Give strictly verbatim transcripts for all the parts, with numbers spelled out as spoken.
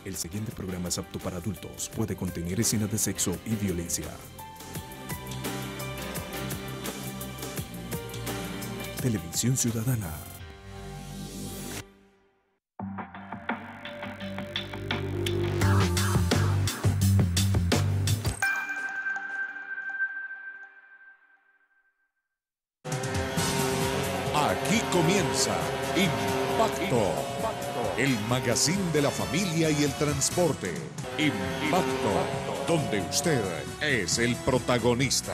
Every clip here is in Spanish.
El siguiente programa es apto para adultos. Puede contener escenas de sexo y violencia. Televisión Ciudadana. Aquí comienza Impacto, el magazine de la familia y el transporte. Impacto, donde usted es el protagonista.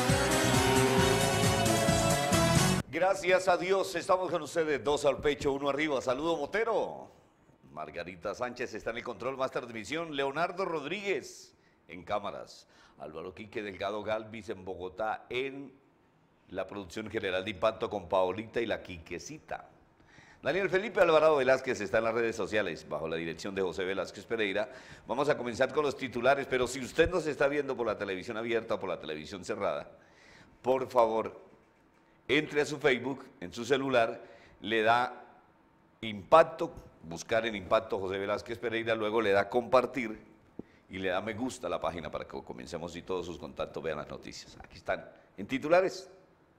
Gracias a Dios, estamos con ustedes, dos al pecho, uno arriba. Saludo Motero. Margarita Sánchez está en el control Master de Visión. Leonardo Rodríguez en cámaras. Álvaro Quique Delgado Galvis en Bogotá en la producción general de Impacto con Paolita y la Quiquecita. Daniel Felipe Alvarado Velázquez está en las redes sociales bajo la dirección de José Velázquez Pereira. Vamos a comenzar con los titulares, pero si usted nos está viendo por la televisión abierta o por la televisión cerrada, por favor, entre a su Facebook, en su celular, le da Impacto, buscar en Impacto José Velázquez Pereira, luego le da compartir y le da me gusta a la página para que comencemos y todos sus contactos vean las noticias. Aquí están, en titulares.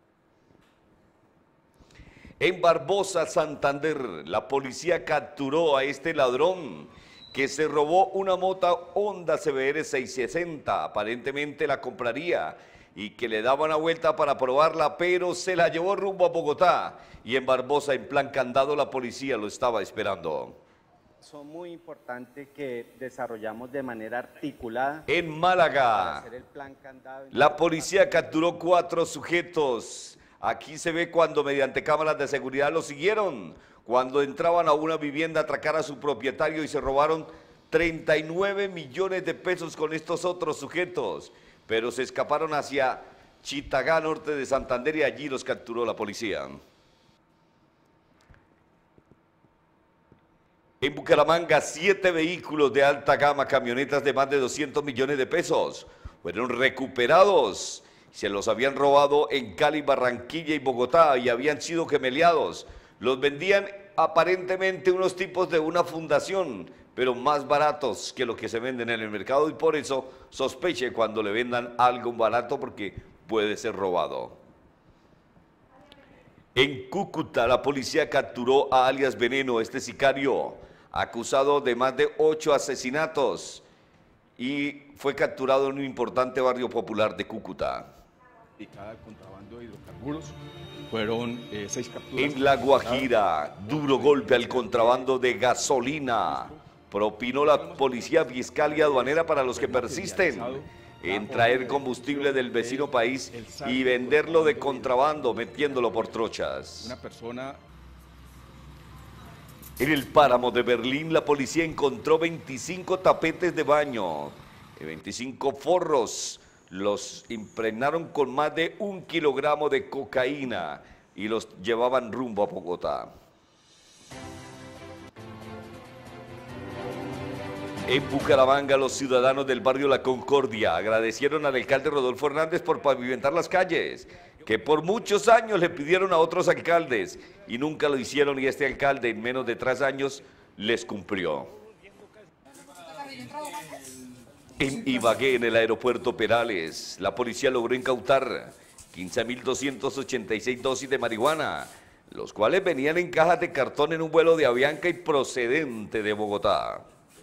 En Barbosa, Santander, la policía capturó a este ladrón que se robó una moto Honda C B R seiscientos sesenta, aparentemente la compraría y que le daba una vuelta para probarla, pero se la llevó rumbo a Bogotá y en Barbosa, en plan candado, la policía lo estaba esperando. Son muy importantes que desarrollamos de manera articulada. En Málaga, hacer el plan candado. La policía capturó cuatro sujetos. Aquí se ve cuando mediante cámaras de seguridad lo siguieron, cuando entraban a una vivienda a atracar a su propietario y se robaron treinta y nueve millones de pesos con estos otros sujetos, pero se escaparon hacia Chitagá, norte de Santander, y allí los capturó la policía. En Bucaramanga, siete vehículos de alta gama, camionetas de más de doscientos millones de pesos, fueron recuperados. Se los habían robado en Cali, Barranquilla y Bogotá y habían sido gemeleados. Los vendían aparentemente unos tipos de una fundación, pero más baratos que lo que se venden en el mercado y por eso sospeche cuando le vendan algo barato porque puede ser robado. En Cúcuta, la policía capturó a alias Veneno, este sicario, acusado de más de ocho asesinatos y fue capturado en un importante barrio popular de Cúcuta. Dedicada al contrabando de hidrocarburos, fueron eh, seis capturas. En La Guajira, duro golpe al contrabando de gasolina. Propinó la policía fiscal y aduanera para los que persisten en traer combustible del vecino país y venderlo de contrabando, metiéndolo por trochas. Una persona. En el páramo de Berlín, la policía encontró veinticinco tapetes de baño y veinticinco forros. Los impregnaron con más de un kilogramo de cocaína y los llevaban rumbo a Bogotá. En Bucaramanga, los ciudadanos del barrio La Concordia agradecieron al alcalde Rodolfo Hernández por pavimentar las calles, que por muchos años le pidieron a otros alcaldes y nunca lo hicieron, y este alcalde en menos de tres años les cumplió. En Ibagué, en el aeropuerto Perales, la policía logró incautar quince mil doscientas ochenta y seis dosis de marihuana, los cuales venían en cajas de cartón en un vuelo de Avianca y procedente de Bogotá.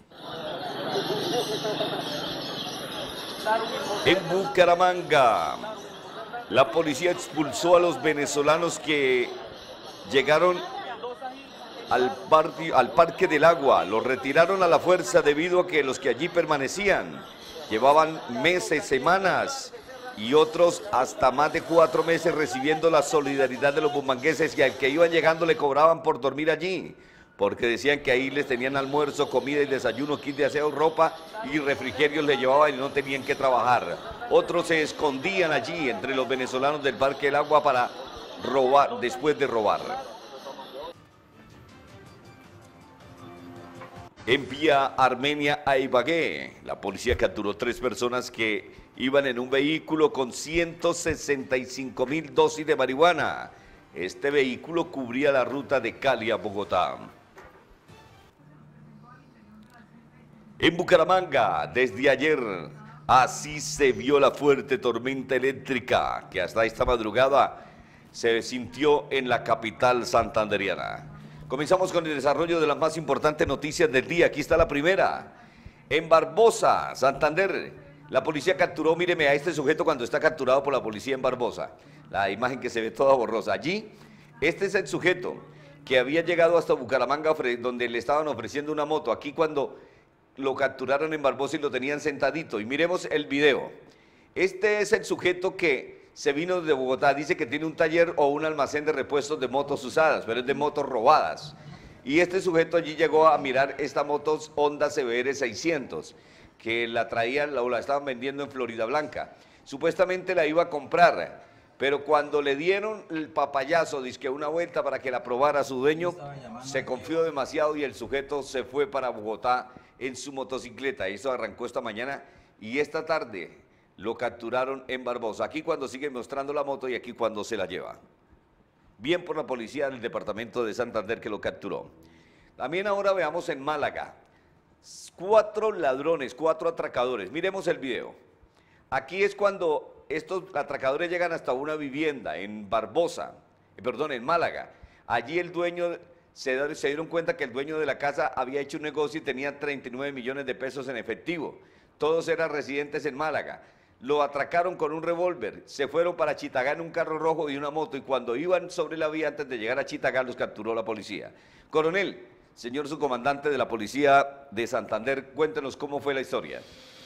En Bucaramanga, la policía expulsó a los venezolanos que llegaron al, barrio, al Parque del Agua. Los retiraron a la fuerza debido a que los que allí permanecían llevaban meses, semanas y otros hasta más de cuatro meses recibiendo la solidaridad de los bumangueses, y al que iban llegando le cobraban por dormir allí, porque decían que ahí les tenían almuerzo, comida y desayuno, kit de aseo, ropa y refrigerios le llevaban y no tenían que trabajar. Otros se escondían allí entre los venezolanos del Parque del Agua para robar, después de robar. En vía Armenia a Ibagué, la policía capturó tres personas que iban en un vehículo con ciento sesenta y cinco mil dosis de marihuana. Este vehículo cubría la ruta de Cali a Bogotá. En Bucaramanga, desde ayer, así se vio la fuerte tormenta eléctrica que hasta esta madrugada se sintió en la capital santandereana. Comenzamos con el desarrollo de las más importantes noticias del día. Aquí está la primera. En Barbosa, Santander, la policía capturó, míreme a este sujeto cuando está capturado por la policía en Barbosa. La imagen que se ve toda borrosa. Allí, este es el sujeto que había llegado hasta Bucaramanga, donde le estaban ofreciendo una moto. Aquí cuando lo capturaron en Barbosa y lo tenían sentadito. Y miremos el video. Este es el sujeto que se vino de Bogotá. Dice que tiene un taller o un almacén de repuestos de motos usadas, pero es de motos robadas. Y este sujeto allí llegó a mirar esta moto Honda C B R seiscientos, que la traían o la estaban vendiendo en Florida Blanca. Supuestamente la iba a comprar, pero cuando le dieron el papayazo, dizque una vuelta para que la probara su dueño, se confió demasiado y el sujeto se fue para Bogotá en su motocicleta. Eso arrancó esta mañana y esta tarde lo capturaron en Barbosa. Aquí cuando sigue mostrando la moto y aquí cuando se la lleva. Bien por la policía del departamento de Santander que lo capturó. También ahora veamos en Málaga. Cuatro ladrones, cuatro atracadores. Miremos el video. Aquí es cuando estos atracadores llegan hasta una vivienda en Barbosa, eh, perdón, en Málaga. Allí el dueño, se, se dieron cuenta que el dueño de la casa había hecho un negocio y tenía treinta y nueve millones de pesos en efectivo. Todos eran residentes en Málaga. Lo atracaron con un revólver, se fueron para Chitagá en un carro rojo y una moto y cuando iban sobre la vía antes de llegar a Chitagá los capturó la policía. Coronel, señor subcomandante de la policía de Santander, cuéntenos cómo fue la historia.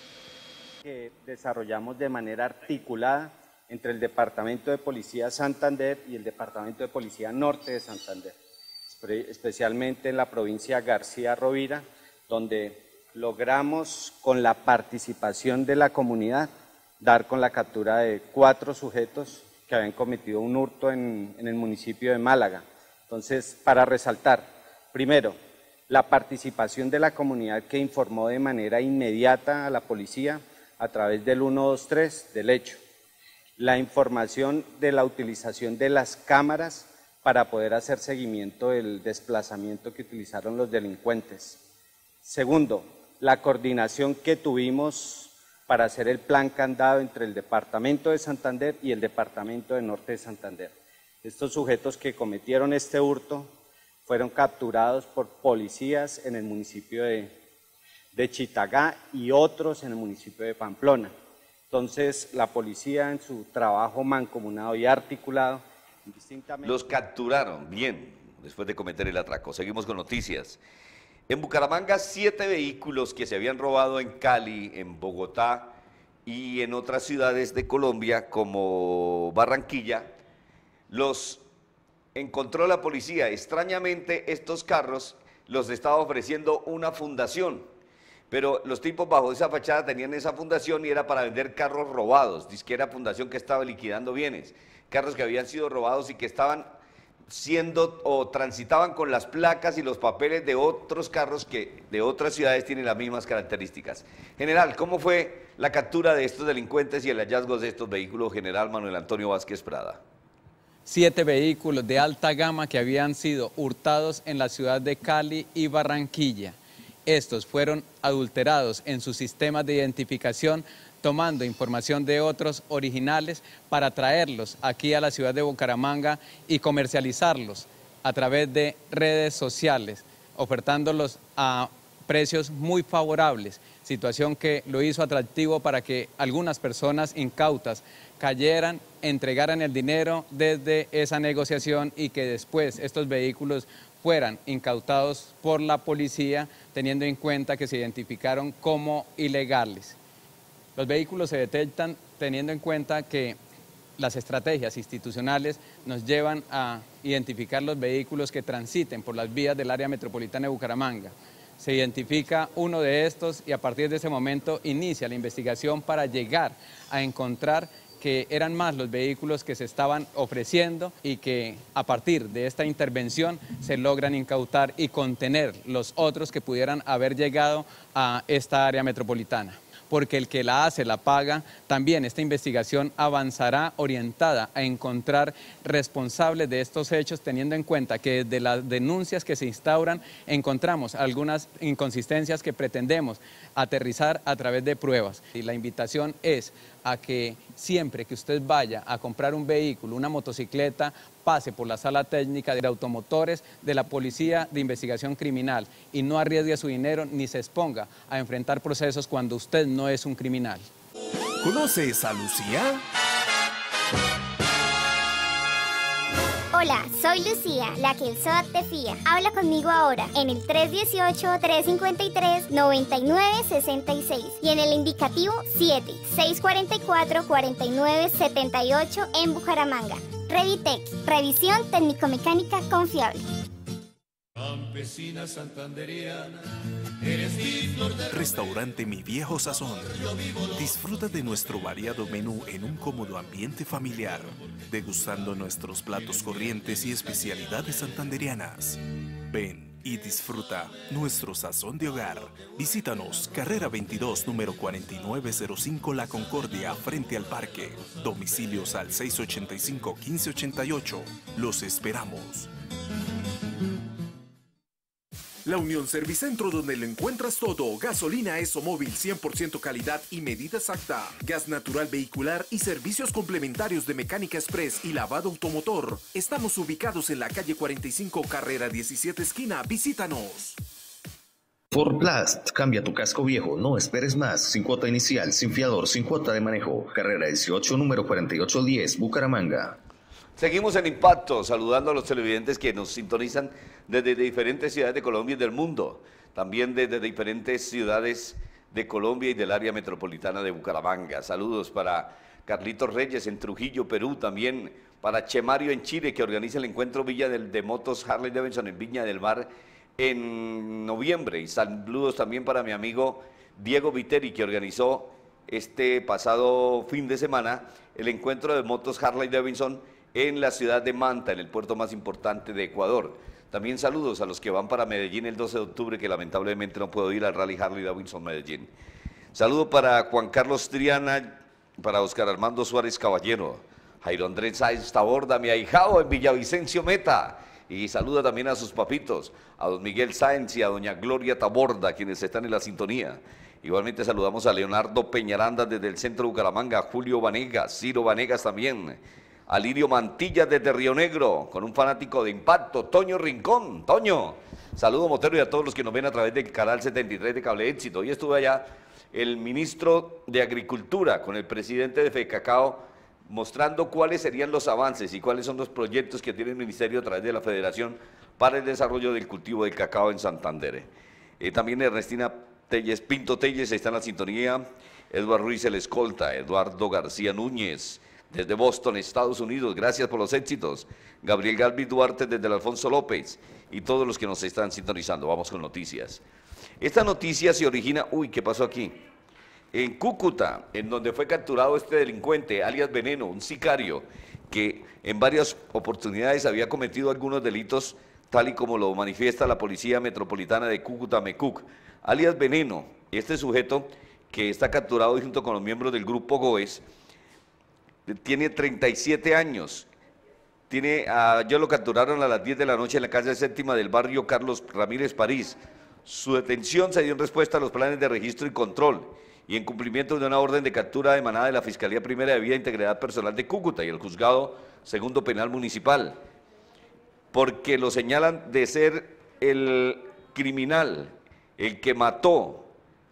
Que desarrollamos de manera articulada entre el Departamento de Policía Santander y el Departamento de Policía Norte de Santander, especialmente en la provincia García Rovira, donde logramos con la participación de la comunidad dar con la captura de cuatro sujetos que habían cometido un hurto en, en el municipio de Málaga. Entonces, para resaltar, primero, la participación de la comunidad que informó de manera inmediata a la policía a través del uno dos tres del hecho. La información de la utilización de las cámaras para poder hacer seguimiento del desplazamiento que utilizaron los delincuentes. Segundo, la coordinación que tuvimos para hacer el plan candado entre el Departamento de Santander y el Departamento de Norte de Santander. Estos sujetos que cometieron este hurto fueron capturados por policías en el municipio de, de Chitagá y otros en el municipio de Pamplona. Entonces, la policía en su trabajo mancomunado y articulado, indistintamente... Los capturaron, bien, después de cometer el atraco. Seguimos con noticias. En Bucaramanga, siete vehículos que se habían robado en Cali, en Bogotá y en otras ciudades de Colombia como Barranquilla, los encontró la policía. Extrañamente, estos carros los estaba ofreciendo una fundación, pero los tipos bajo esa fachada tenían esa fundación y era para vender carros robados. Dice que era fundación que estaba liquidando bienes, carros que habían sido robados y que estaban siendo o transitaban con las placas y los papeles de otros carros que de otras ciudades tienen las mismas características. General, ¿cómo fue la captura de estos delincuentes y el hallazgo de estos vehículos, general Manuel Antonio Vázquez Prada? Siete vehículos de alta gama que habían sido hurtados en la ciudad de Cali y Barranquilla. Estos fueron adulterados en sus sistemas de identificación, tomando información de otros originales para traerlos aquí a la ciudad de Bucaramanga y comercializarlos a través de redes sociales, ofertándolos a precios muy favorables, situación que lo hizo atractivo para que algunas personas incautas cayeran, entregaran el dinero desde esa negociación y que después estos vehículos fueran incautados por la policía, teniendo en cuenta que se identificaron como ilegales. Los vehículos se detectan teniendo en cuenta que las estrategias institucionales nos llevan a identificar los vehículos que transiten por las vías del área metropolitana de Bucaramanga. Se identifica uno de estos y a partir de ese momento inicia la investigación para llegar a encontrar que eran más los vehículos que se estaban ofreciendo y que a partir de esta intervención se logran incautar y contener los otros que pudieran haber llegado a esta área metropolitana. porque el que la hace la paga. También esta investigación avanzará orientada a encontrar responsables de estos hechos, teniendo en cuenta que desde las denuncias que se instauran encontramos algunas inconsistencias que pretendemos aterrizar a través de pruebas. Y la invitación es a que siempre que usted vaya a comprar un vehículo, una motocicleta, pase por la sala técnica de automotores de la Policía de Investigación Criminal y no arriesgue su dinero ni se exponga a enfrentar procesos cuando usted no es un criminal. ¿Conoces a Lucía? Hola, soy Lucía, la que el S O A T te fía. Habla conmigo ahora en el tres uno ocho, tres cinco tres, nueve nueve seis seis y en el indicativo siete, seis cuatro cuatro, cuatro nueve siete ocho en Bucaramanga. Revitec, revisión técnico-mecánica confiable. Campesina santanderiana, eres mi flor de... Restaurante Mi Viejo Sazón. Disfruta de nuestro variado menú en un cómodo ambiente familiar, degustando nuestros platos corrientes y especialidades santanderianas. Ven y disfruta nuestro sazón de hogar. Visítanos, carrera veintidós, número cuarenta y nueve cero cinco La Concordia, frente al parque. Domicilios al seis ocho cinco, uno cinco ocho ocho. Los esperamos. La Unión Servicentro, donde lo encuentras todo: gasolina ESOMóvil cien por ciento calidad y medida exacta, gas natural vehicular y servicios complementarios de mecánica express y lavado automotor. Estamos ubicados en la calle cuarenta y cinco, carrera diecisiete, esquina. Visítanos. Forplast, cambia tu casco viejo, no esperes más, sin cuota inicial, sin fiador, sin cuota de manejo. Carrera dieciocho, número cuarenta y ocho diez, Bucaramanga. Seguimos en Impacto, saludando a los televidentes que nos sintonizan desde diferentes ciudades de Colombia y del mundo, también desde diferentes ciudades de Colombia y del área metropolitana de Bucaramanga. Saludos para Carlitos Reyes en Trujillo, Perú, también para Chemario en Chile, que organiza el encuentro Villa del, de Motos Harley Davidson en Viña del Mar en noviembre. Y saludos también para mi amigo Diego Viteri, que organizó este pasado fin de semana el encuentro de motos Harley Davidson en la ciudad de Manta, en el puerto más importante de Ecuador. También saludos a los que van para Medellín el doce de octubre, que lamentablemente no puedo ir al Rally Harley Davidson Medellín. Saludo para Juan Carlos Triana, para Oscar Armando Suárez Caballero, Jairo Andrés Sáenz Taborda, mi ahijado en Villavicencio Meta. Y saluda también a sus papitos, a don Miguel Sáenz y a doña Gloria Taborda, quienes están en la sintonía. Igualmente saludamos a Leonardo Peñaranda desde el centro de Bucaramanga, a Julio Vanegas, Ciro Vanegas también, a Lirio Mantilla desde Río Negro, con un fanático de Impacto, Toño Rincón. Toño, saludo Motero y a todos los que nos ven a través del canal setenta y tres de Cable Éxito. Hoy estuve allá el ministro de Agricultura con el presidente de FECACAO, mostrando cuáles serían los avances y cuáles son los proyectos que tiene el ministerio a través de la Federación para el desarrollo del cultivo del cacao en Santander. Eh, también Ernestina Telles, Pinto Telles está en la sintonía, Eduardo Ruiz el escolta, Eduardo García Núñez desde Boston, Estados Unidos, gracias por los éxitos, Gabriel Galvis Duarte desde el Alfonso López y todos los que nos están sintonizando. Vamos con noticias. Esta noticia se origina, uy, ¿qué pasó aquí? En Cúcuta, en donde fue capturado este delincuente, alias Veneno, un sicario, que en varias oportunidades había cometido algunos delitos, tal y como lo manifiesta la Policía Metropolitana de Cúcuta, MECUC. Alias Veneno, este sujeto que está capturado junto con los miembros del Grupo Goes, tiene treinta y siete años. Tiene, uh, yo lo capturaron a las diez de la noche en la calle séptima del barrio Carlos Ramírez París. Su detención se dio en respuesta a los planes de registro y control y en cumplimiento de una orden de captura emanada de la Fiscalía Primera de Vida e Integridad Personal de Cúcuta y el Juzgado Segundo Penal Municipal, porque lo señalan de ser el criminal, el que mató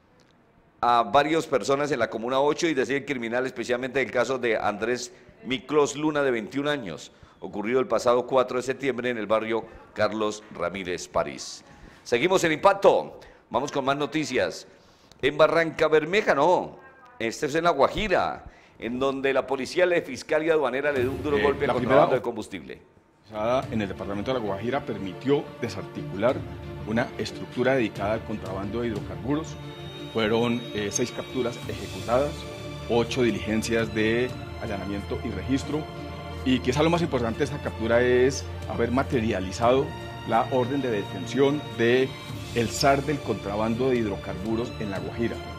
a varias personas en la Comuna ocho y de ser criminal especialmente el caso de Andrés Miklos Luna, de veintiún años, ocurrido el pasado cuatro de septiembre en el barrio Carlos Ramírez París. Seguimos en Impacto, vamos con más noticias. En Barranca Bermeja, no, este es en La Guajira, en donde la policía, la fiscalía aduanera le dio un duro eh, golpe al contrabando de combustible. En el departamento de La Guajira permitió desarticular una estructura dedicada al contrabando de hidrocarburos. Fueron eh, seis capturas ejecutadas, ocho diligencias de allanamiento y registro, y quizá lo más importante de esta captura es haber materializado la orden de detención de el zar del contrabando de hidrocarburos en La Guajira,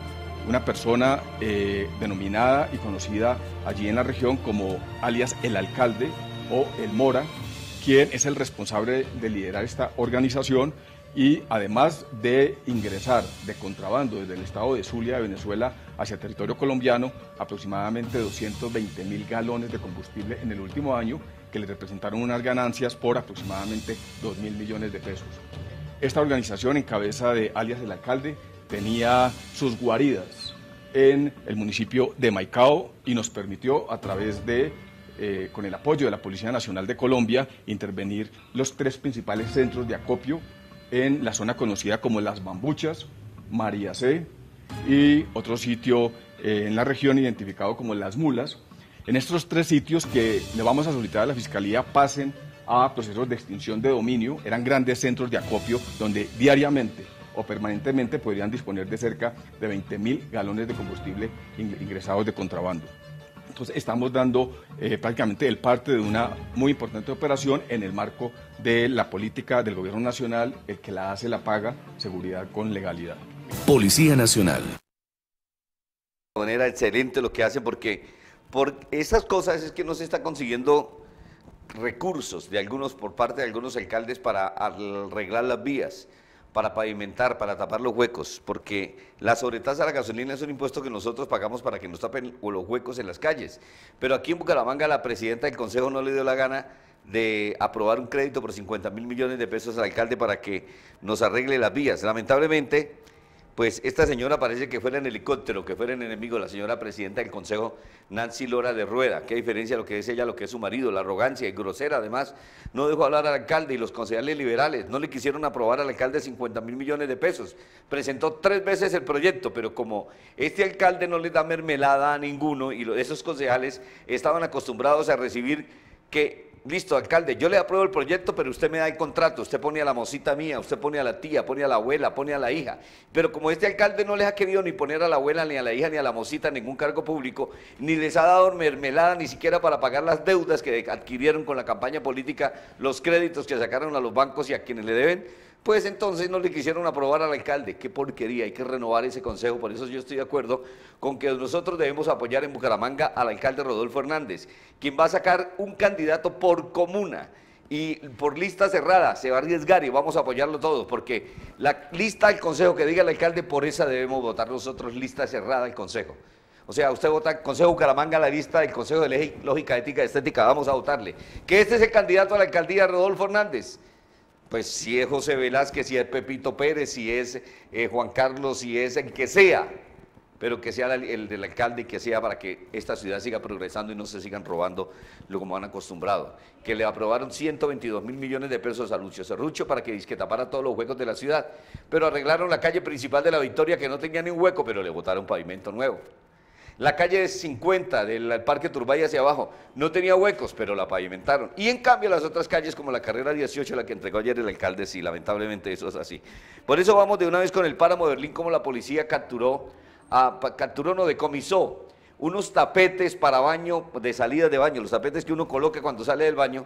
una persona eh, denominada y conocida allí en la región como alias el alcalde o el Mora, quien es el responsable de liderar esta organización y además de ingresar de contrabando desde el estado de Zulia de Venezuela hacia el territorio colombiano aproximadamente doscientos veinte mil galones de combustible en el último año, que le representaron unas ganancias por aproximadamente dos mil millones de pesos. Esta organización, en cabeza de alias el alcalde, tenía sus guaridas en el municipio de Maicao y nos permitió, a través de, eh, con el apoyo de la Policía Nacional de Colombia, intervenir los tres principales centros de acopio en la zona conocida como Las Bambuchas, María C y otro sitio eh, en la región identificado como Las Mulas. En estos tres sitios que le vamos a solicitar a la Fiscalía pasen a procesos de extinción de dominio, eran grandes centros de acopio donde diariamente o permanentemente podrían disponer de cerca de veinte mil galones de combustible ingresados de contrabando. Entonces estamos dando eh, prácticamente el parte de una muy importante operación en el marco de la política del Gobierno Nacional, el que la hace la paga, seguridad con legalidad. Policía Nacional. De manera excelente lo que hacen, porque por esas cosas es que no se está consiguiendo recursos de algunos por parte de algunos alcaldes para arreglar las vías, para pavimentar, para tapar los huecos, porque la sobretasa de la gasolina es un impuesto que nosotros pagamos para que nos tapen los huecos en las calles. Pero aquí en Bucaramanga la presidenta del Consejo no le dio la gana de aprobar un crédito por cincuenta mil millones de pesos al alcalde para que nos arregle las vías. Lamentablemente, pues esta señora parece que fuera en helicóptero, que fuera en enemigo, la señora presidenta del Consejo, Nancy Lora de Rueda. Qué diferencia lo que es ella, lo que es su marido, la arrogancia y grosera. Además, no dejó hablar al alcalde y los concejales liberales no le quisieron aprobar al alcalde cincuenta mil millones de pesos. Presentó tres veces el proyecto, pero como este alcalde no le da mermelada a ninguno y esos concejales estaban acostumbrados a recibir que... Listo, alcalde, yo le apruebo el proyecto, pero usted me da el contrato, usted pone a la mocita mía, usted pone a la tía, pone a la abuela, pone a la hija. Pero como este alcalde no les ha querido ni poner a la abuela, ni a la hija, ni a la mocita ningún cargo público, ni les ha dado mermelada ni siquiera para pagar las deudas que adquirieron con la campaña política, los créditos que sacaron a los bancos y a quienes le deben, pues entonces no le quisieron aprobar al alcalde. Qué porquería, hay que renovar ese consejo. Por eso yo estoy de acuerdo con que nosotros debemos apoyar en Bucaramanga al alcalde Rodolfo Hernández, quien va a sacar un candidato por comuna y por lista cerrada, se va a arriesgar y vamos a apoyarlo todos, porque la lista del consejo que diga el alcalde, por esa debemos votar nosotros, lista cerrada del consejo. O sea, usted vota Consejo Bucaramanga, la lista del Consejo de Lógica, Ética y Estética, vamos a votarle. Que este es el candidato a la alcaldía, Rodolfo Hernández. Pues si es José Velázquez, si es Pepito Pérez, si es eh, Juan Carlos, si es el que sea, pero que sea el, el del alcalde y que sea para que esta ciudad siga progresando y no se sigan robando lo como han acostumbrado. Que le aprobaron ciento veintidós mil millones de pesos a Lucio Cerrucho para que, que tapara todos los huecos de la ciudad, pero arreglaron la calle principal de La Victoria que no tenía ni un hueco, pero le botaron pavimento nuevo. La calle cincuenta del Parque Turbay hacia abajo no tenía huecos, pero la pavimentaron. Y en cambio las otras calles, como la carrera dieciocho, la que entregó ayer el alcalde, sí, lamentablemente eso es así. Por eso vamos de una vez con el páramo de Berlín, como la policía capturó, a, capturó, no, decomisó unos tapetes para baño, de salida de baño, los tapetes que uno coloca cuando sale del baño,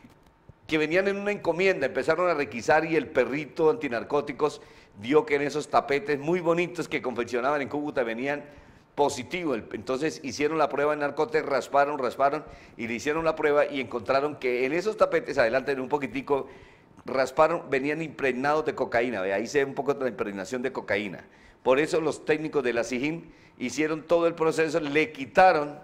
que venían en una encomienda, empezaron a requisar y el perrito antinarcóticos dio que en esos tapetes muy bonitos que confeccionaban en Cúcuta venían positivo. Entonces hicieron la prueba en Narcotec, rasparon, rasparon y le hicieron la prueba y encontraron que en esos tapetes, adelante en un poquitico, rasparon, venían impregnados de cocaína. Ahí se ve un poco de la impregnación de cocaína. Por eso los técnicos de la SIJIN hicieron todo el proceso, le quitaron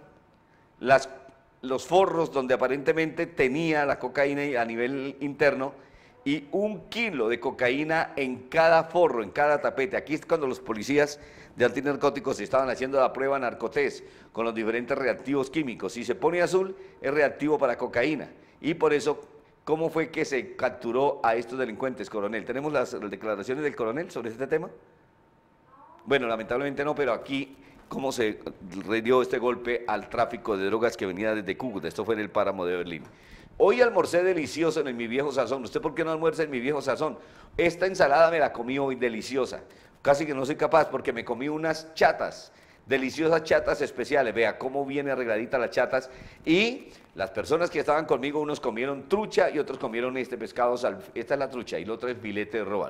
las, los forros donde aparentemente tenía la cocaína a nivel interno y un kilo de cocaína en cada forro, en cada tapete. Aquí es cuando los policías de antinarcóticos estaban haciendo la prueba Narcotest con los diferentes reactivos químicos. Si se pone azul, es reactivo para cocaína. Y por eso, ¿cómo fue que se capturó a estos delincuentes, coronel? ¿Tenemos las, las declaraciones del coronel sobre este tema? Bueno, lamentablemente no, pero aquí, ¿cómo se dio este golpe al tráfico de drogas que venía desde Cúcuta? Esto fue en el páramo de Berlín. Hoy almorcé delicioso en Mi Viejo Sazón. ¿Usted por qué no almuerza en Mi Viejo Sazón? Esta ensalada me la comí hoy deliciosa. Casi que no soy capaz porque me comí unas chatas, deliciosas chatas especiales. Vea cómo viene arregladita las chatas. Y las personas que estaban conmigo, unos comieron trucha y otros comieron este pescado, esta es la trucha y el otro es filete de róbalo.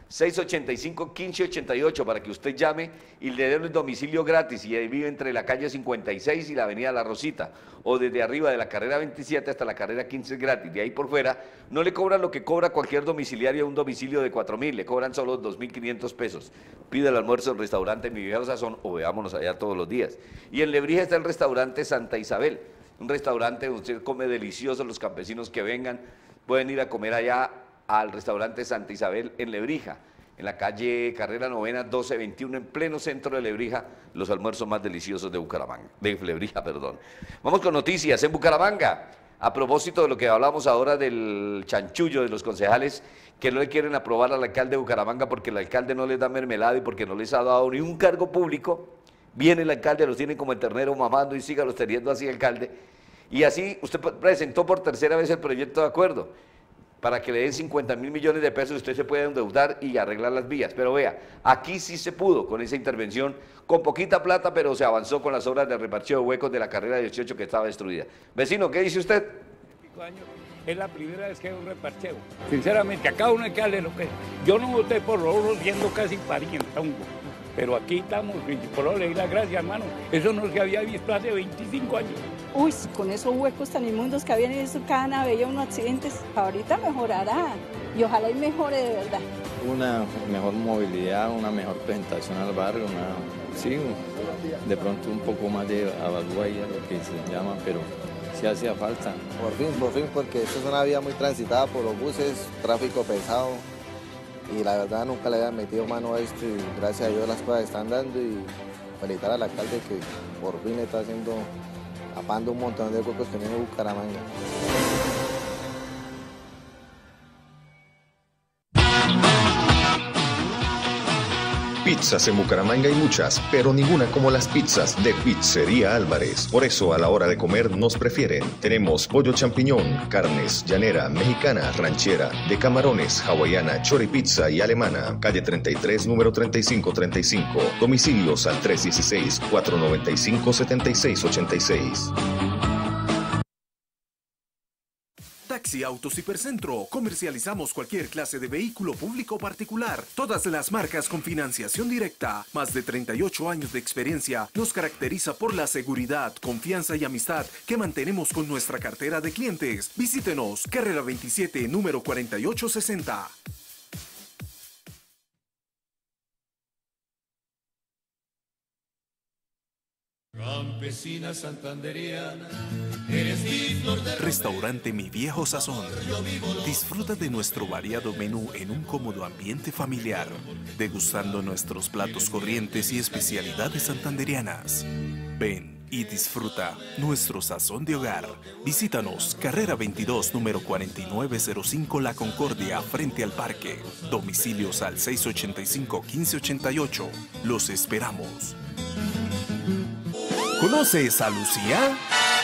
seis ochenta y cinco, quince ochenta y ocho para que usted llame y le den el domicilio gratis y ahí vive entre la calle cincuenta y seis y la avenida La Rosita o desde arriba de la carrera veintisiete hasta la carrera quince es gratis, de ahí por fuera no le cobran lo que cobra cualquier domiciliario a un domicilio de cuatro mil, le cobran solo dos mil quinientos pesos. Pide el almuerzo en el restaurante Mi Viejo Sazón o veámonos allá todos los días. Y en Lebrija está el restaurante Santa Isabel, un restaurante donde usted come delicioso, los campesinos que vengan pueden ir a comer allá al restaurante Santa Isabel en Lebrija, en la calle Carrera Novena doce veintiuno, en pleno centro de Lebrija, los almuerzos más deliciosos de Bucaramanga, de Lebrija, perdón. Vamos con noticias en Bucaramanga. A propósito de lo que hablamos ahora del chanchullo de los concejales que no le quieren aprobar al alcalde de Bucaramanga porque el alcalde no les da mermelada y porque no les ha dado ni un cargo público, viene el alcalde, los tiene como el ternero mamando y sígalos teniendo así, alcalde. Y así usted presentó por tercera vez el proyecto de acuerdo para que le den cincuenta mil millones de pesos, usted se puede endeudar y arreglar las vías. Pero vea, aquí sí se pudo con esa intervención, con poquita plata, pero se avanzó con las obras de repartido de huecos de la carrera dieciocho que estaba destruida. Vecino, ¿qué dice usted? Es la primera vez que hay un reparcheo. Sinceramente, a cada uno hay que darle lo que... Yo no voté por los otros siendo casi parientongo, pero aquí estamos, y por eso le doy las gracias, hermano. Eso no se había visto hace veinticinco años. Uy, con esos huecos tan inmundos que habían en eso, cada nave veía unos accidentes. Ahorita mejorará y ojalá y mejore de verdad. Una mejor movilidad, una mejor presentación al barrio, una, sí, de pronto un poco más de avalúa y a lo que se llama, pero sí hacía falta. Por fin, por fin, porque esta es una vía muy transitada por los buses, tráfico pesado, y la verdad nunca le había metido mano a esto y gracias a Dios las cosas están dando y felicitar al alcalde que por fin está haciendo, tapando un montón de huecos que tiene Bucaramanga. Pizzas en Bucaramanga hay muchas, pero ninguna como las pizzas de Pizzería Álvarez. Por eso a la hora de comer nos prefieren. Tenemos pollo champiñón, carnes, llanera, mexicana, ranchera, de camarones, hawaiana, choripizza y alemana. Calle treinta y tres, número treinta y cinco treinta y cinco. Domicilios al tres uno seis, cuatro nueve cinco, siete seis ocho seis. Taxi Autos Hipercentro. Comercializamos cualquier clase de vehículo público o particular. Todas las marcas con financiación directa. Más de treinta y ocho años de experiencia nos caracteriza por la seguridad, confianza y amistad que mantenemos con nuestra cartera de clientes. Visítenos, carrera veintisiete, número cuarenta y ocho sesenta. Campesina santanderiana, eres mi flor de... Restaurante Mi Viejo Sazón. Disfruta de nuestro variado menú en un cómodo ambiente familiar, degustando nuestros platos corrientes y especialidades santanderianas. Ven y disfruta nuestro sazón de hogar. Visítanos, carrera veintidós, número cuarenta y nueve cero cinco, La Concordia, frente al parque. Domicilios al seis ochenta y cinco, quince ochenta y ocho. Los esperamos. ¿Conoces a Lucía?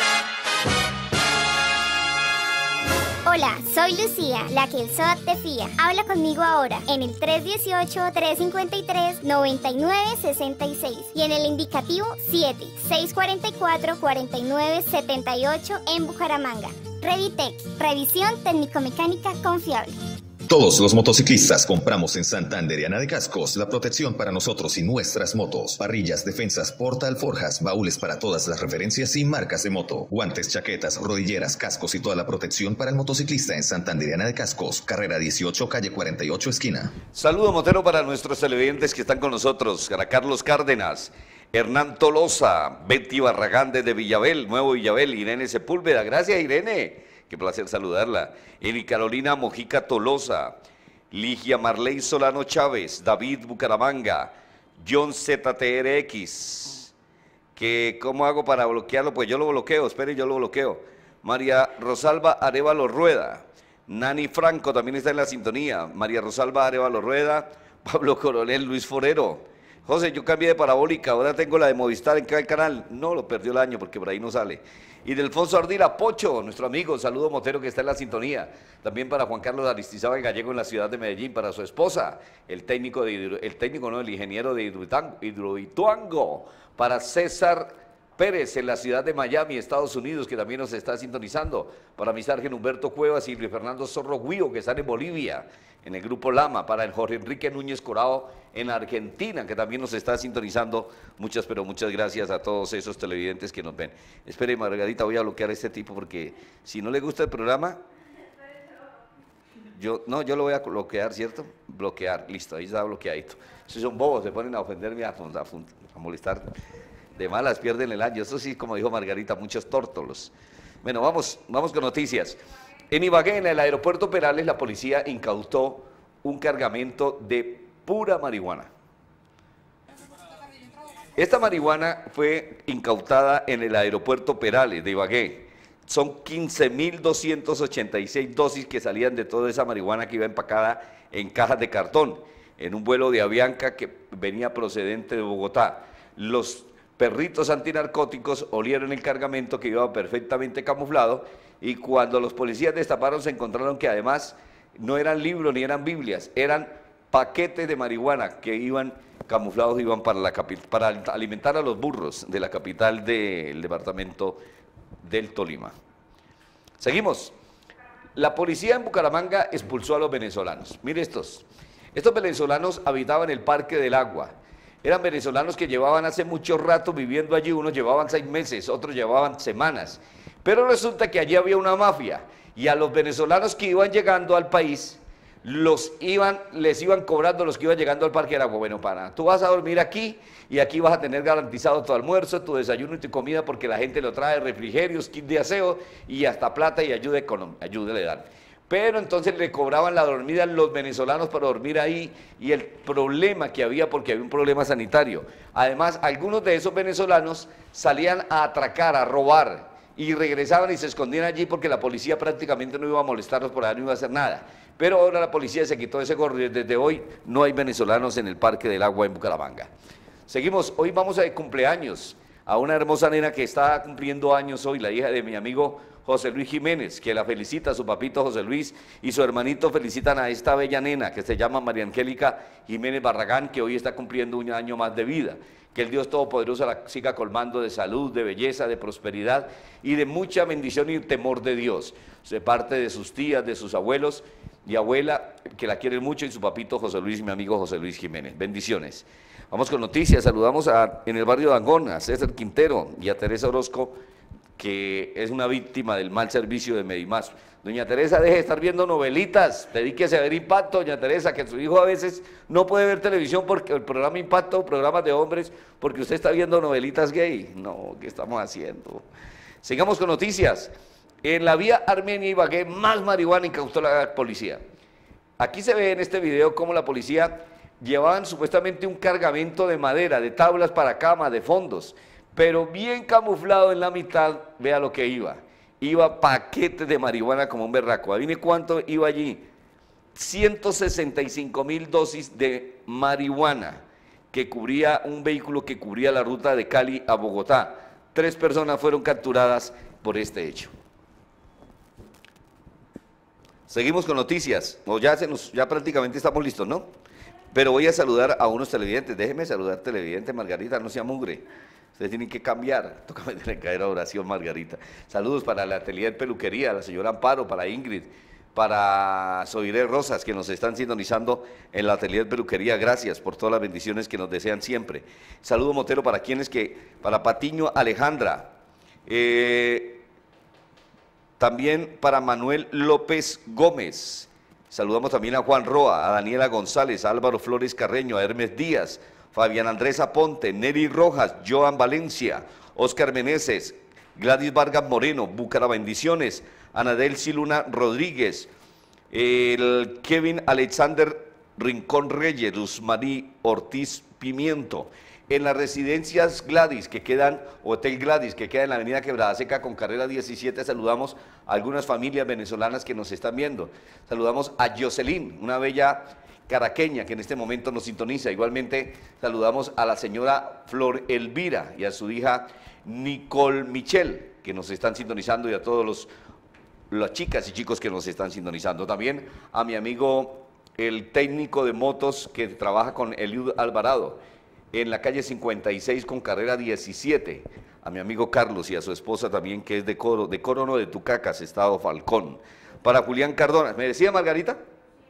Hola, soy Lucía, la que el S O A T te fía. Habla conmigo ahora en el tres uno ocho, tres cinco tres, nueve nueve seis seis y en el indicativo siete, seis cuatro cuatro, cuatro nueve siete ocho en Bucaramanga. Revitec, revisión técnico-mecánica confiable. Todos los motociclistas compramos en Santanderiana de Cascos la protección para nosotros y nuestras motos. Parrillas, defensas, porta-alforjas, baúles para todas las referencias y marcas de moto. Guantes, chaquetas, rodilleras, cascos y toda la protección para el motociclista en Santanderiana de Cascos. Carrera dieciocho, calle cuarenta y ocho, esquina. Saludo motero para nuestros televidentes que están con nosotros. Para Carlos Cárdenas, Hernán Tolosa, Betty Barragán desde Villabel, Nuevo Villabel, Irene Sepúlveda. Gracias, Irene. Qué placer saludarla. Eni Carolina Mojica Tolosa, Ligia Marley Solano Chávez, David Bucaramanga, John Z T R X. Que, ¿cómo hago para bloquearlo? Pues yo lo bloqueo, espere, yo lo bloqueo. María Rosalba Arevalo Rueda, Nani Franco también está en la sintonía. María Rosalba Arevalo Rueda, Pablo Coronel, Luis Forero. José, yo cambié de parabólica, ahora tengo la de Movistar en cada canal. No, lo perdió el año porque por ahí no sale. Y Delfonso Ardila Pocho, nuestro amigo, saludo motero que está en la sintonía. También para Juan Carlos Aristizábal Gallego en la ciudad de Medellín, para su esposa, el técnico, de hidro, el técnico no, el ingeniero de Hidroituango. Para César Pérez en la ciudad de Miami, Estados Unidos, que también nos está sintonizando. Para mi sargento Humberto Cuevas y Luis Fernando Zorro Guío, que están en Bolivia. en el grupo Lama, para el Jorge Enrique Núñez Corao en Argentina, que también nos está sintonizando. Muchas, pero muchas gracias a todos esos televidentes que nos ven. Espere, Margarita, voy a bloquear a este tipo porque si no le gusta el programa, yo, no, yo lo voy a bloquear, ¿cierto? Bloquear, listo, ahí está bloqueadito. Si son bobos, se ponen a ofenderme, a, a, a molestar. De malas pierden el año, eso sí, como dijo Margarita, muchos tórtolos. Bueno, vamos, vamos con noticias. En Ibagué, en el aeropuerto Perales, la policía incautó un cargamento de pura marihuana. Esta marihuana fue incautada en el aeropuerto Perales de Ibagué. Son quince mil doscientas ochenta y seis dosis que salían de toda esa marihuana que iba empacada en cajas de cartón, en un vuelo de Avianca que venía procedente de Bogotá. Los perritos antinarcóticos olieron el cargamento que iba perfectamente camuflado y cuando los policías destaparon se encontraron que además no eran libros ni eran Biblias, eran paquetes de marihuana que iban camuflados, iban para, la para alimentar a los burros de la capital del departamento del Tolima. Seguimos. La policía en Bucaramanga expulsó a los venezolanos. Mire estos. Estos venezolanos habitaban el Parque del Agua. Eran venezolanos que llevaban hace mucho rato viviendo allí, unos llevaban seis meses, otros llevaban semanas. Pero resulta que allí había una mafia y a los venezolanos que iban llegando al país, los iban, les iban cobrando los que iban llegando al Parque del Agua. Bueno, para, tú vas a dormir aquí y aquí vas a tener garantizado tu almuerzo, tu desayuno y tu comida porque la gente lo trae, refrigerios, kit de aseo y hasta plata y ayuda económica, ayuda le dan. Pero entonces le cobraban la dormida a los venezolanos para dormir ahí y el problema que había, porque había un problema sanitario. Además, algunos de esos venezolanos salían a atracar, a robar y regresaban y se escondían allí porque la policía prácticamente no iba a molestarlos por allá, no iba a hacer nada. Pero ahora la policía se quitó ese gorro y desde hoy no hay venezolanos en el Parque del Agua en Bucaramanga. Seguimos, hoy vamos a de cumpleaños a una hermosa nena que está cumpliendo años hoy, la hija de mi amigo José Luis Jiménez, que la felicita a su papito José Luis y su hermanito felicitan a esta bella nena que se llama María Angélica Jiménez Barragán, que hoy está cumpliendo un año más de vida. Que el Dios Todopoderoso la siga colmando de salud, de belleza, de prosperidad y de mucha bendición y temor de Dios. De parte de sus tías, de sus abuelos y abuela, que la quieren mucho, y su papito José Luis y mi amigo José Luis Jiménez. Bendiciones. Vamos con noticias. Saludamos a, en el barrio de Angón a César Quintero y a Teresa Orozco, que es una víctima del mal servicio de Medimás. Doña Teresa, deje de estar viendo novelitas, dedíquese a ver Impacto, doña Teresa, que su hijo a veces no puede ver televisión porque el programa Impacto, programas de hombres, porque usted está viendo novelitas gay. No, ¿qué estamos haciendo? Sigamos con noticias. En la vía Armenia-Ibagué, más marihuana incautó la policía. Aquí se ve en este video cómo la policía llevaban supuestamente un cargamento de madera, de tablas para cama, de fondos, pero bien camuflado en la mitad, vea lo que iba. Iba paquetes de marihuana como un berraco. ¿Adivine cuánto iba allí? ciento sesenta y cinco mil dosis de marihuana que cubría un vehículo que cubría la ruta de Cali a Bogotá. Tres personas fueron capturadas por este hecho. Seguimos con noticias. O ya, se nos, ya prácticamente estamos listos, ¿no? Pero voy a saludar a unos televidentes. Déjeme saludar televidente, Margarita, no sea mugre. Ustedes tienen que cambiar. Toca meter en caer a oración, Margarita. Saludos para la atelier peluquería, la señora Amparo, para Ingrid, para Soiré Rosas, que nos están sintonizando en la atelier peluquería. Gracias por todas las bendiciones que nos desean siempre. Saludo Motero para quienes que, para Patiño Alejandra. Eh, también para Manuel López Gómez. Saludamos también a Juan Roa, a Daniela González, a Álvaro Flores Carreño, a Hermes Díaz, Fabián Andrés Aponte, Neri Rojas, Joan Valencia, Oscar Meneses, Gladys Vargas Moreno, Búcara Bendiciones, Anadel Siluna Rodríguez, el Kevin Alexander Rincón Reyes, Luz Marí Ortiz Pimiento. En las residencias Gladys que quedan, Hotel Gladys que queda en la avenida Quebrada Seca con carrera diecisiete, saludamos a algunas familias venezolanas que nos están viendo. Saludamos a Jocelyn, una bella caraqueña que en este momento nos sintoniza. Igualmente saludamos a la señora Flor Elvira y a su hija Nicole Michel, que nos están sintonizando, y a todos los las chicas y chicos que nos están sintonizando. También a mi amigo el técnico de motos que trabaja con Eliud Alvarado en la calle cincuenta y seis con carrera diecisiete, a mi amigo Carlos y a su esposa también, que es de Coro, de Corono de Tucacas, Estado Falcón. Para Julián Cardona, ¿me decía Margarita?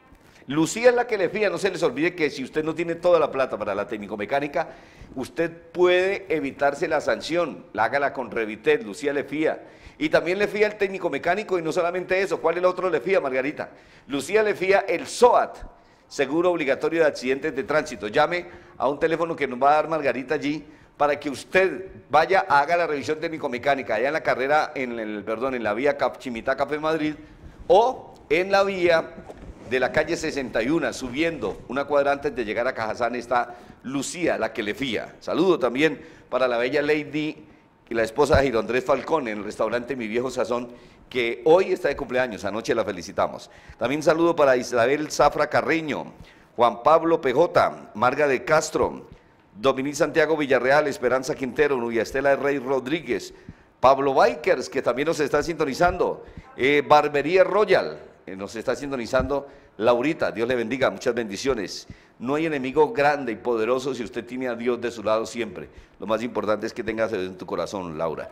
Lucía es la que le fía, no se les olvide que si usted no tiene toda la plata para la técnico-mecánica, usted puede evitarse la sanción, la hágala con Revitet, Lucía le fía. Y también le fía el técnico-mecánico y no solamente eso, ¿cuál es el otro le fía, Margarita? Lucía le fía el SOAT, Seguro Obligatorio de Accidentes de Tránsito. Llame a un teléfono que nos va a dar Margarita allí para que usted vaya, haga la revisión técnico-mecánica allá en la carrera, en el, perdón, en la vía Cap, Chimitá Café Madrid o en la vía de la calle sesenta y uno, subiendo una cuadra antes de llegar a Cajazán, está Lucía, la que le fía. Saludo también para la bella Lady y la esposa de Giro Andrés Falcón en el restaurante Mi Viejo Sazón, que hoy está de cumpleaños, anoche la felicitamos. También saludo para Isabel Zafra Carreño, Juan Pablo P J, Marga de Castro, Dominic Santiago Villarreal, Esperanza Quintero, Nubia Estela Rey Rodríguez, Pablo Bikers, que también nos está sintonizando, eh, Barbería Royal, eh, nos está sintonizando Laurita, Dios le bendiga, muchas bendiciones. No hay enemigo grande y poderoso si usted tiene a Dios de su lado siempre. Lo más importante es que tengas en tu corazón, Laura.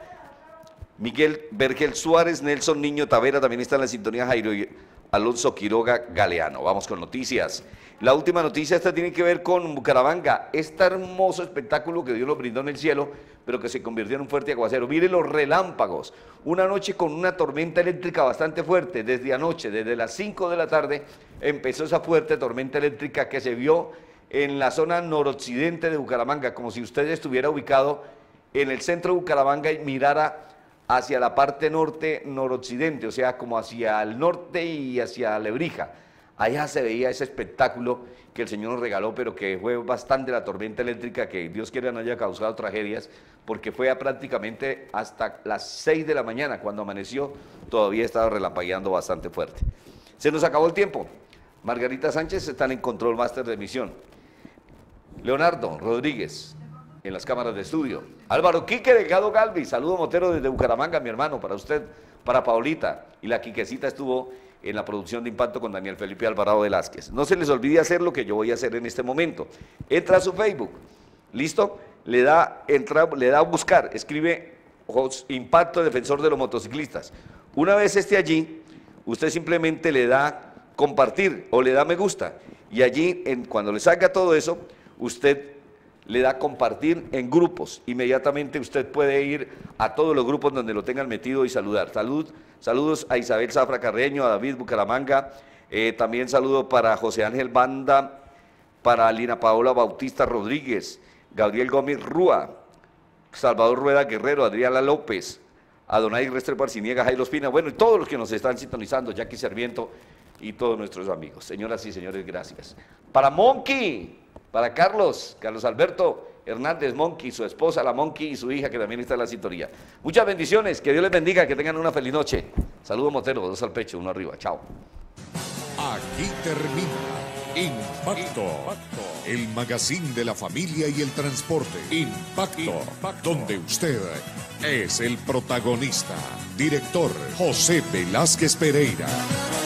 Miguel Vergel Suárez, Nelson Niño Tavera, también está en la sintonía, Jairo y Alonso Quiroga Galeano. Vamos con noticias. La última noticia, esta tiene que ver con Bucaramanga, este hermoso espectáculo que Dios nos brindó en el cielo, pero que se convirtió en un fuerte aguacero. Mire los relámpagos, una noche con una tormenta eléctrica bastante fuerte, desde anoche, desde las cinco de la tarde, empezó esa fuerte tormenta eléctrica que se vio en la zona noroccidente de Bucaramanga, como si usted estuviera ubicado en el centro de Bucaramanga y mirara hacia la parte norte, noroccidente, o sea, como hacia el norte y hacia Lebrija. Allá se veía ese espectáculo que el Señor nos regaló, pero que fue bastante la tormenta eléctrica, que Dios quiera no haya causado tragedias, porque fue a prácticamente hasta las seis de la mañana, cuando amaneció, todavía estaba relampagueando bastante fuerte. Se nos acabó el tiempo. Margarita Sánchez está en Control Master de Emisión. Leonardo Rodríguez en las cámaras de estudio. Álvaro Quique Delgado Galvis, saludo Motero desde Bucaramanga, mi hermano, para usted, para Paulita. Y la Quiquecita estuvo en la producción de Impacto con Daniel Felipe Alvarado Velázquez. No se les olvide hacer lo que yo voy a hacer en este momento. Entra a su Facebook, ¿listo? Le da, entra, le da a buscar, escribe Impacto Defensor de los Motociclistas. Una vez esté allí, usted simplemente le da compartir o le da me gusta. Y allí, en, cuando le salga todo eso, usted le da compartir en grupos. Inmediatamente usted puede ir a todos los grupos donde lo tengan metido y saludar. Salud, saludos a Isabel Zafra Carreño, a David Bucaramanga, eh, también saludo para José Ángel Banda, para Lina Paola Bautista Rodríguez, Gabriel Gómez Rúa, Salvador Rueda Guerrero, Adriana López, Adonai Restrepo Arciniega, Jairo Espina, bueno, y todos los que nos están sintonizando, Jackie Serviento y todos nuestros amigos. Señoras y señores, gracias. Para Monkey, para Carlos, Carlos Alberto Hernández Monkey, su esposa, la Monkey, y su hija, que también está en la sintonía. Muchas bendiciones, que Dios les bendiga, que tengan una feliz noche. Saludos Motero, dos al pecho, uno arriba, chao. Aquí termina Impacto, el magazine de la familia y el transporte. Impacto, donde usted es el protagonista. Director José Velázquez Pereira.